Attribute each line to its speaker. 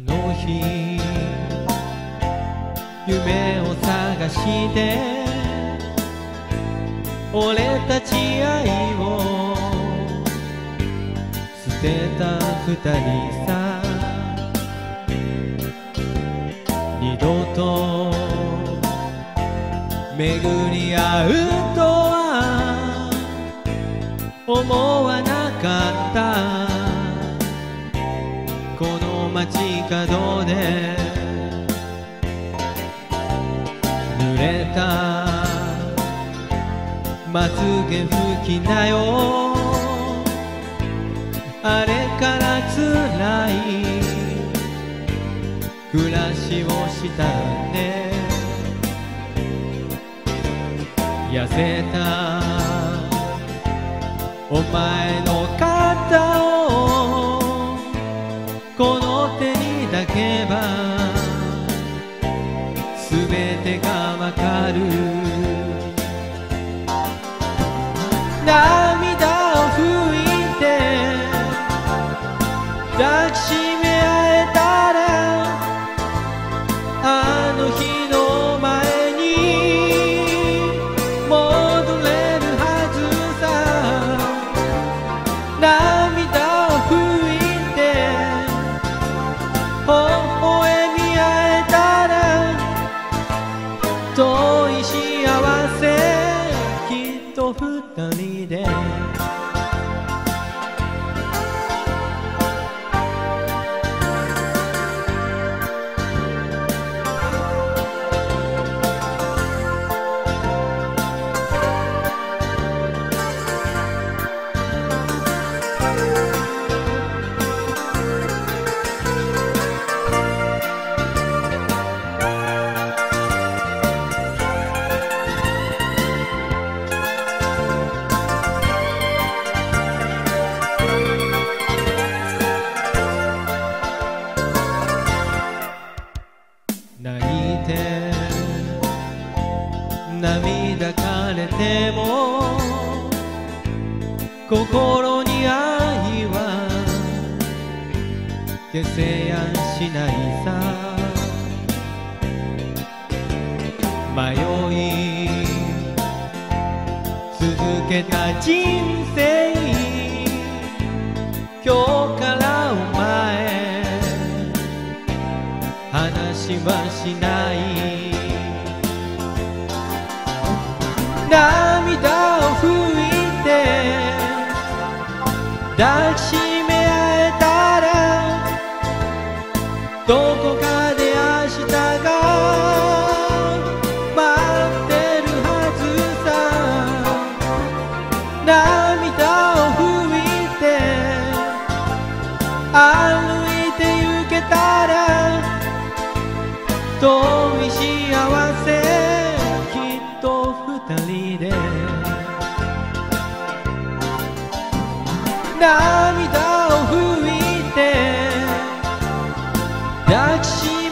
Speaker 1: の日夢を探して俺たち愛を捨てた二人さ、二度と巡り合うとは思わなかった。この街角で濡れたまつげ拭きなよ。あれから辛い暮らしをしたね。痩せたお前の肩をこの手に抱けば全てがわかる。涙を拭いて抱きしめ合えたらあの日の前に戻れるはずさ。涙を拭いて微笑み合えたら遠い幸せきっと二人で。泣いて涙枯れても心に愛は消せやしないさ。迷い続けた人生今日からお前話はしない。涙を拭いて抱きしめ合えたらどこかで明日が待ってるはずさ。涙を拭いて歩いて行けたら遠い幸せきっと二人で。涙を拭いて抱きしめ